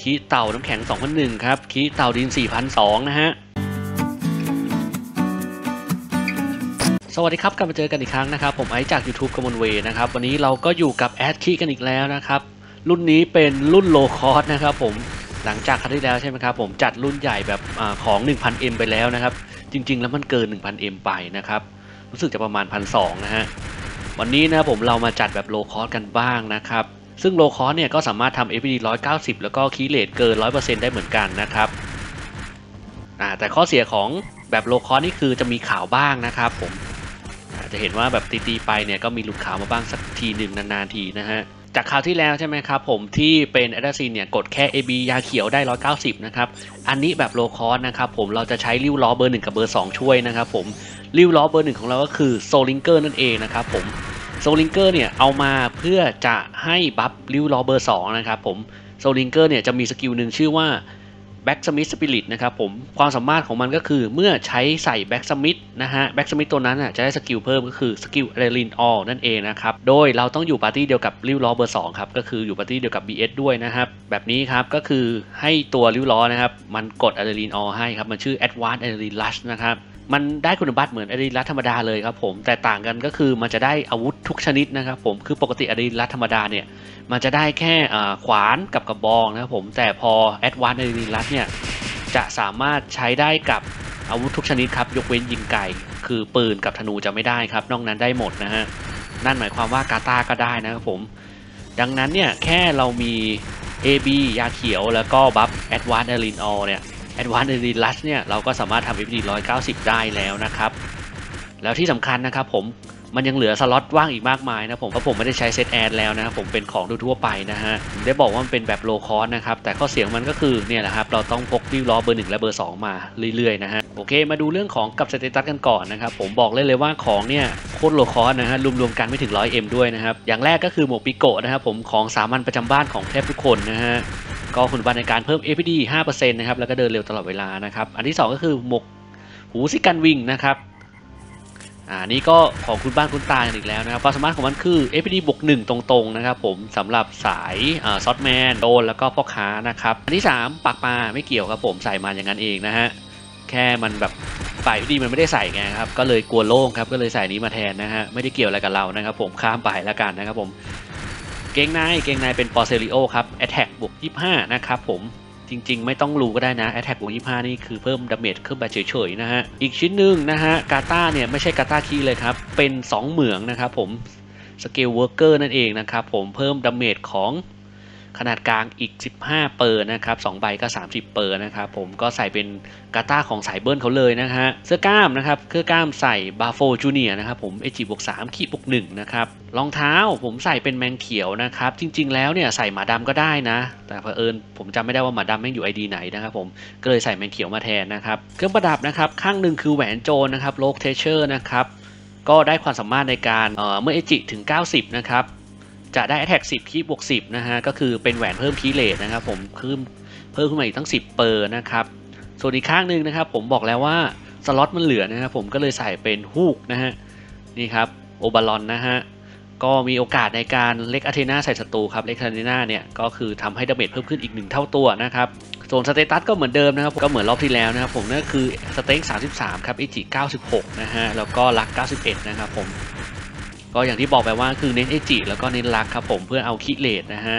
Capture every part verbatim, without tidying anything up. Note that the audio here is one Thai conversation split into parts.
คีเต่าน้ำแข็ง สองพันหนึ่ง ครับคีเต่าดิน สี่พันสองร้อย นะฮะสวัสดีครับกลับมาเจอกันอีกครั้งนะครับผมไอซ์จาก YouTube กมลเวนะครับวันนี้เราก็อยู่กับแอดคีกันอีกแล้วนะครับรุ่นนี้เป็นรุ่นโลคอสนะครับผมหลังจากครั้งที่แล้วใช่ไหมครับผมจัดรุ่นใหญ่แบบอของ หนึ่งพันเอ็ม ไปแล้วนะครับจริงๆแล้วมันเกิน หนึ่งพันเอ็ม ไปนะครับรู้สึกจะประมาณ หนึ่งพันสองร้อย นะฮะวันนี้นะผมเรามาจัดแบบโลคอสกันบ้างนะครับซึ่งโลคอสเนี่ยก็สามารถทำ เอฟ พี ดี หนึ่งร้อยเก้าสิบ แล้วก็คีย์เรทเกิน ร้อยเปอร์เซ็นต์ ได้เหมือนกันนะครับอ่าแต่ข้อเสียของแบบโลคอสนี่คือจะมีข่าวบ้างนะครับผมจะเห็นว่าแบบตีๆไปเนี่ยก็มีหลุดข่าวมาบ้างสักทีหนึ่งนานๆทีนะฮะจากข่าวที่แล้วใช่ไหมครับผมที่เป็นแอดซินเนี่ยกดแค่ เอ บี ยาเขียวได้หนึ่งร้อยเก้าสิบนะครับอันนี้แบบโลคอสนะครับผมเราจะใช้ริ้วล้อเบอร์หนึ่งกับเบอร์สองช่วยนะครับผมริ้วล้อเบอร์หนึ่งของเราก็คือโซลิงเกอร์นั่นเองนะครับผมโซลิงเกอร์เนี่ยเอามาเพื่อจะให้บัฟริ้วล้อเบอร์สองนะครับผมโซลิงเกอร์เนี่ยจะมีสกิลหนึ่งชื่อว่าแบ็กสมิธสปิริตนะครับผมความสามารถของมันก็คือเมื่อใช้ใส่แบ็กสมิธนะฮะแบ็กสมิธตัวนั้นอ่ะจะได้สกิลเพิ่มก็คือสกิลอะดรีนาลีนออลนั่นเองนะครับโดยเราต้องอยู่ปาร์ตี้เดียวกับริ้วล้อเบอร์สองครับก็คืออยู่ปาร์ตี้เดียวกับ บี เอส ด้วยนะครับแบบนี้ครับก็คือให้ตัวริ้วล้อนะครับมันกดอะดรีนาลีนออลให้ครับมันชื่อ Advanced Adrenaline Rush นะครับมันได้คุณบัตรเหมือนอะดรีนาลีนรัชธรรมดาเลยครับผมแต่ต่างกันก็คือมันจะได้อาวุธทุกชนิดนะครับผมคือปกติอะดรีนาลีนรัชธรรมดาเนี่ยมันจะได้แค่ขวานกับกระบองนะครับผมแต่พอ Advanced Adrenaline Rush เนี่ยจะสามารถใช้ได้กับอาวุธทุกชนิดครับยกเว้นยิงไก่คือปืนกับธนูจะไม่ได้ครับนอกนั้นได้หมดนะฮะนั่นหมายความว่ากาตาก็ได้นะครับผมดังนั้นเนี่ยแค่เรามี เอ บี ยาเขียวแล้วก็บัฟ Advanced Adrenaline All เนี่ย Advanced Adrenaline Rush เนี่ยเราก็สามารถทำ เอฟ พี ดี หนึ่งร้อยเก้าสิบได้แล้วนะครับแล้วที่สำคัญนะครับผมมันยังเหลือสล็อตว่างอีกมากมายนะผมเพราะผมไม่ได้ใช้เซตแอดแล้วนะครับผมเป็นของทั่วไปนะฮะได้บอกว่ามันเป็นแบบโลคอสนะครับแต่ข้อเสียงมันก็คือเนี่ยแหละครับเราต้องพกริ้วล้อเบอร์หนึ่งและเบอร์สองมาเรื่อยๆนะฮะโอเคมาดูเรื่องของกับสเตตัสกันก่อนนะครับผมบอกเลยเลยว่าของเนี่ยโคตรโลคอสนะฮะรวมๆกันไม่ถึง หนึ่งร้อยเอ็ม ด้วยนะครับอย่างแรกก็คือหมวกปิโกะนะครับผมของสามัญประจำบ้านของแทบทุกคนนะฮะก็คุณสมบัติในการเพิ่ม เอ พี ดี ห้าเปอร์เซ็นต์ นะครับแล้วก็เดินเร็วตลอดเวลานะครับอันที่สองก็คือหมวกหูซิกันวิงนะครับอ่านี่ก็ของคุณบ้านคุณตาอีกแล้วนะครับความสามารถของมันคือ เอฟ พี ดี บวกหนึ่งตรงๆนะครับผมสำหรับสายอ่าซอสแมนโดนแล้วก็พ่อค้านะครับอันที่สามปากปลาไม่เกี่ยวครับผมใส่มาอย่างนั้นเองนะฮะแค่มันแบบฝ่ายดีมันไม่ได้ใส่ไงครับก็เลยกลัวโล่งครับก็เลยใส่นี้มาแทนนะฮะไม่ได้เกี่ยวอะไรกับเรานะครับผมข้ามไปแล้วกันนะครับผมเกงในเกงในเป็นปอเซริโอครับแอตแทกบวกยี่สิบห้านะครับผมจริงๆไม่ต้องรู้ก็ได้นะ Attack บวกยี่สิบห้านี่คือเพิ่มดาเมจขึ้นไปเฉยๆนะฮะอีกชิ้นหนึ่งนะฮะกาตาเนี่ยไม่ใช่กาตาคีเลยครับเป็นสองเหมืองนะครับผมสเกลเวิร์กเกอร์นั่นเองนะครับผมเพิ่มดาเมจของขนาดกลางอีกสิบห้าเปอร์นะครับสองใบก็สามสิบเปอร์นะครับผมก็ใส่เป็นกาตาของสายเบิร์นเขาเลยนะฮะเสื้อกล้ามนะครับเสื้อกล้ามใส่บาโฟจูเนียนะครับผมเอจิบวกสามขีดบวกหนึ่งนะครับรองเท้าผมใส่เป็นแมงเขียวนะครับจริงๆแล้วเนี่ยใส่หมาดำก็ได้นะแต่เผอิญผมจำไม่ได้ว่าหมาดำแม่งอยู่ ไอ ดี ไหนนะครับผมก็เลยใส่แมงเขียวมาแทนนะครับเครื่องประดับนะครับข้างหนึ่งคือแหวนโจรนะครับโลกเทเชอร์นะครับก็ได้ความสามารถในการเอ่อเมื่อเอจิถึงเก้าสิบนะครับจะได้ Attack สิบคีบวกสิบนะฮะก็คือเป็นแหวนเพิ่มคีย์เรทนะครับผมเพิ่มเพิ่มขึ้นมาอีกตั้งสิบเปอร์นะครับส่วนอีกข้างหนึ่งนะครับผมบอกแล้วว่าสล็อตมันเหลือนะครับผมก็เลยใส่เป็นฮูกนะฮะนี่ครับโอบาลอนนะฮะก็มีโอกาสในการเล็กอาเทนาใส่ศัตรูครับเล็กอาเทนาเนี่ยก็คือทำให้ดาเมจเพิ่มขึ้นอีกหนึ่งเท่าตัวนะครับส่วนสเตตัสก็เหมือนเดิมนะครับก็เหมือนรอบที่แล้วนะครับผมนั่นคือสเต็กสามสิบสามครับอิจิเก้าสิบหกนะฮะแล้วก็ลักเก้าสิบเอ็ดนะครับผมก็อย่างที่บอกไปว่าคือเน้นเอจิแล้วก็เน้นลักครับผมเพื่อเอาคิเลตนะฮะ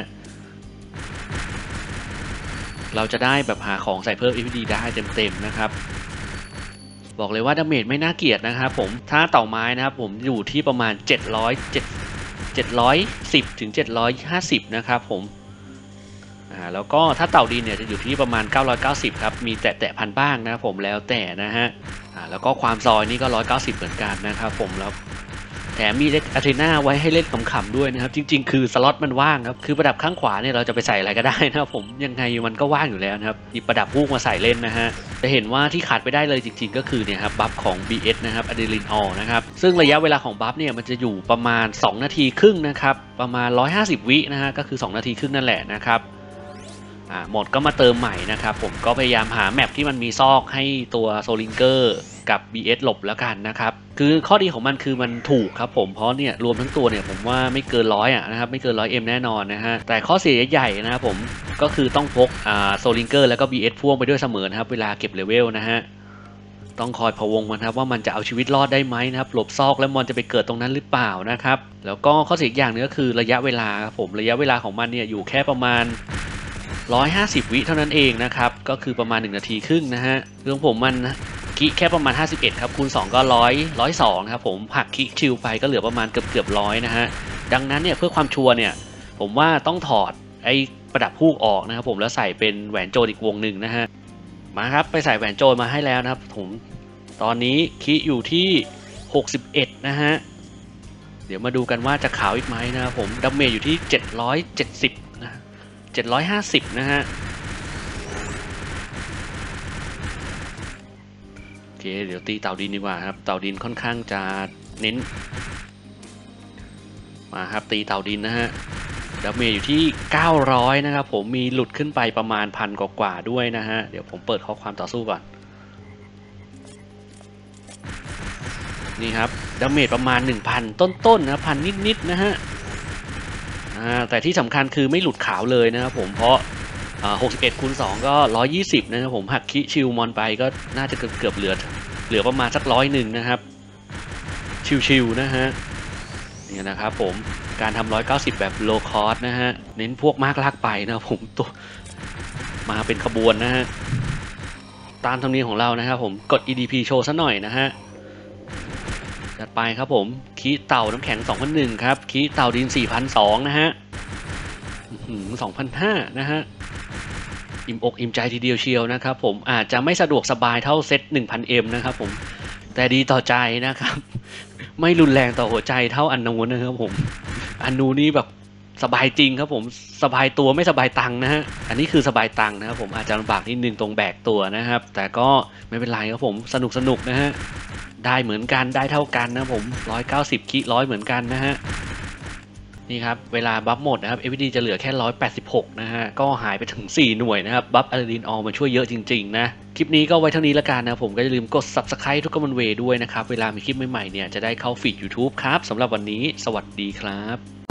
เราจะได้แบบหาของใส่เพิ่ม เอ พี ดี ได้เต็มๆนะครับบอกเลยว่าดาเมจไม่น่าเกลียดนะครับผมถ้าเต่าไม้นะครับผมอยู่ที่ประมาณเจ็ดร้อยเจ็ด เจ็ดร้อยสิบถึงเจ็ดร้อยห้าสิบนะครับผมอ่าแล้วก็ถ้าเต่าดินเนี่ยจะอยู่ที่ประมาณเก้าร้อยเก้าสิบครับมีแตะแตะพันบ้างนะครับผมแล้วแต่นะฮะอ่าแล้วก็ความซอยนี่ก็หนึ่งร้อยเก้าสิบเหมือนกันนะครับผมแล้วแถมมีเล็กอาเทนาไว้ให้เล่นขำๆด้วยนะครับจริงๆคือสล็อตมันว่างครับคือประดับข้างขวาเนี่ยเราจะไปใส่อะไรก็ได้นะครับผมยังไงมันก็ว่างอยู่แล้วนะครับหยิบประดับฮูกมาใส่เล่นนะฮะจะเห็นว่าที่ขาดไปได้เลยจริงๆก็คือเนี่ยครับบัฟของ บี เอส นะครับอะดรีนาลีนออลนะครับซึ่งระยะเวลาของบัฟเนี่ยมันจะอยู่ประมาณสองนาทีครึ่งนะครับประมาณหนึ่งร้อยห้าสิบวินะฮะก็คือสองนาทีครึ่งนั่นแหละนะครับอ่าหมดก็มาเติมใหม่นะครับผมก็พยายามหาแมปที่มันมีซอกให้ตัวโซลิงเกอร์กับ บี เอส หลบแล้วกันนะครับคือข้อดีของมันคือมันถูกครับผมเพราะเนี่ยรวมทั้งตัวเนี่ยผมว่าไม่เกินร้อยอ่ะนะครับไม่เกินร้อยเอ็มแน่นอนนะฮะแต่ข้อเสียใหญ่ๆนะครับผมก็คือต้องพกอ่าโซลิงเกอร์แล้วก็ บี เอส พ่วงไปด้วยเสมอนะครับเวลาเก็บเลเวลนะฮะต้องคอยพะวงมันครับว่ามันจะเอาชีวิตรอดได้ไหมนะครับหลบซอกแล้วมอนจะไปเกิดตรงนั้นหรือเปล่านะครับแล้วก็ข้อเสียอย่างนึงก็คือระยะเวลาครับผมระยะเวลาของมันเนี่ยอยู่แค่ประมาณหนึ่งร้อยห้าสิบวิเท่านั้นเองนะครับก็คือประมาณหนึ่งนาทีครึ่งนะฮะเรื่องผมมันคิแค่ประมาณห้าสิบเอ็ดครับคูณสองก็ร้อยร้อยสองครับผมหักคิชิลไปก็เหลือประมาณเกือบเกือบร้อยนะฮะดังนั้นเนี่ยเพื่อความชัวร์เนี่ยผมว่าต้องถอดไอ้ประดับพูกออกนะครับผมแล้วใส่เป็นแหวนโจรอีกวงหนึ่งนะฮะมาครับไปใส่แหวนโจรมาให้แล้วนะครับผมตอนนี้คิอยู่ที่หกสิบเอ็ดนะฮะเดี๋ยวมาดูกันว่าจะขาวอีกไหมนะครับผมดาเมจอยู่ที่เจ็ดร้อยเจ็ดสิบนะเจ็ดร้อยห้าสิบนะฮะโอเคเดี๋ยวตีเต่าดินดีกว่าครับเต่าดินค่อนข้างจะเน้นมาครับตีเต่าดินนะฮะดาเมจอยู่ที่เก้าร้อยนะครับผมมีหลุดขึ้นไปประมาณพันกว่าๆด้วยนะฮะเดี๋ยวผมเปิดข้อความต่อสู้ก่อนนี่ครับดาเมจประมาณ หนึ่งพัน ต้นๆนะพันนิดๆนะฮะแต่ที่สำคัญคือไม่หลุดขาวเลยนะครับผมเพราะหกสิบเอ็ดคูณสองก็หนึ่งร้อยยี่สิบนะครับผมหักคิชิลมอนไปก็น่าจะเกือบเหลือเหลือประมาณสักร้อยหนึ่งนะครับชิวๆนะฮะนี่นะครับผมการทำหนึ่งร้อยเก้าสิบแบบโลคอสนะฮะเน้นพวกมากลากไปนะครับผมตัวมาเป็นขบวนนะฮะตามธรรมเนียมของเรานะครับผมกด อี ดี พี โชว์ซะหน่อยนะฮะจัดไปครับผมคีเต่าน้ำแข็ง สองพันหนึ่ง ครับคีเต่าดิน สี่พันสองร้อย นะฮะ สองพันห้าร้อย นะฮะอิ่มอกอิ่มใจทีเดียวเชียวนะครับผมอาจจะไม่สะดวกสบายเท่าเซต หนึ่งพัน เอ็ม นะครับผมแต่ดีต่อใจนะครับไม่รุนแรงต่อหัวใจเท่าอันนู้นนะครับผมอันนู้นนี่แบบสบายจริงครับผมสบายตัวไม่สบายตังค์นะฮะอันนี้คือสบายตังค์นะครับผมอาจจะลำบากนิดนึงตรงแบกตัวนะครับแต่ก็ไม่เป็นไรครับผมสนุกสนุกนะฮะได้เหมือนกันได้เท่ากันนะผมหนึ่งร้อยเก้าสิบคิร้อยเหมือนกันนะฮะนี่ครับเวลาบัฟหมดนะครับ เอฟ วี ดี จะเหลือแค่หนึ่งร้อยแปดสิบหกนะฮะก็หายไปถึงสี่หน่วยนะครับบัฟอะดรีนาลีนออลมันช่วยเยอะจริงๆนะคลิปนี้ก็ไว้เท่านี้ละกันนะผมก็อย่าลืมกด ซับสไครบ์ ทุกกำลังเวด้วยนะครับเวลามีคลิปใหม่ๆเนี่ยจะได้เข้าฟีด ยูทูบ ครับสำหรับวันนี้สวัสดีครับ